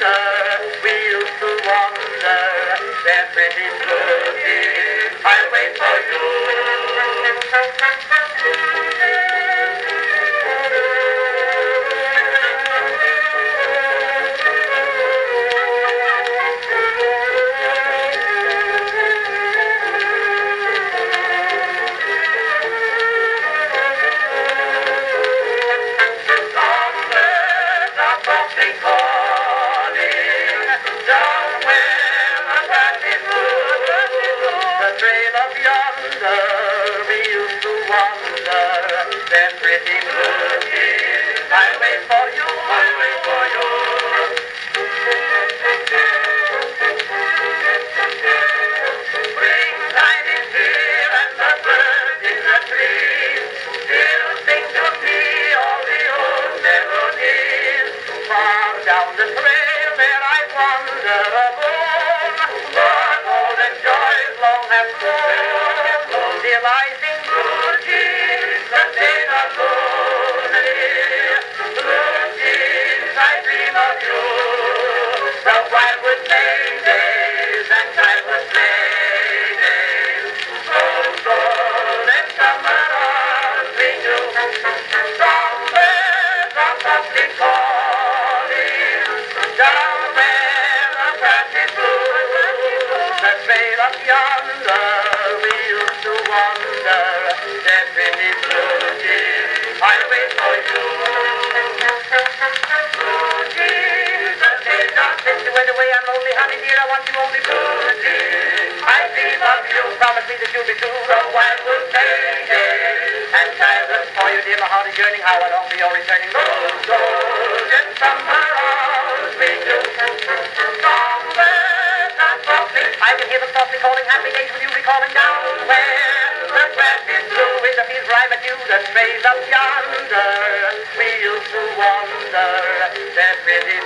yonder, we used to wander, that pretty blue I'll wait for you. That pretty blue jeans, I'll wait for you, I'll wait for you. Springtime is here and the birds in the trees still sing to me all the old melodies. Far down the trail there I wander alone, but all the joys long have flown, till I sing blue jeans, the day not lonely. Blue jeans, I dream of you, the wildwood days and childhood play days. So let summer on bring you. Songbirds are softly calling, down where the grass is blue. The trail up yonder we used to wander, that pretty blue jeans, I'll wait for you. Blue jeans, the day not since you went away, I'm lonely, honey dear, I want you only. Blue jeans, I dream of you, promise me that you'll be true. The wildwood days and childhood for you, dear, my heart is yearning, how I long for your returning. Those golden summer hours we do. Songbirds are softly, I can hear them softly calling, happy days with you recalling, down where the grass is blue in the fields where I met you, the trails up yonder we used to wander, that pretty